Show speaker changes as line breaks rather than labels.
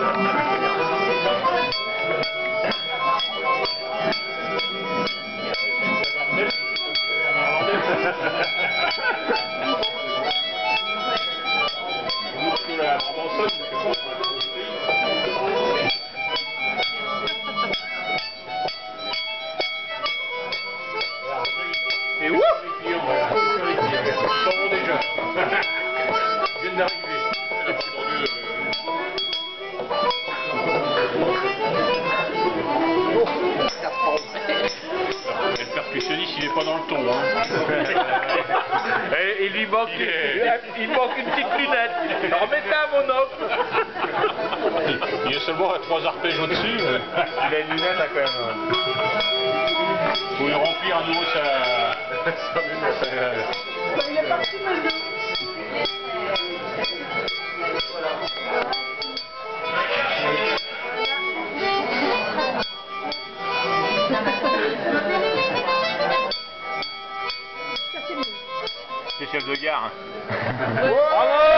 Et ouf! Déjà. Je viens d'arriver. Le percussionniste, il est pas dans le ton. Hein.
Et il lui manque, il manque une petite lunette. Alors mettez un monocle.
Il est seulement à 3 arpèges au-dessus.
Il a une lunette là, quand même.
Faut lui remplir à nouveau sa...
Il est parti maintenant.
C'est chef de gare.
Ouais.
Bravo!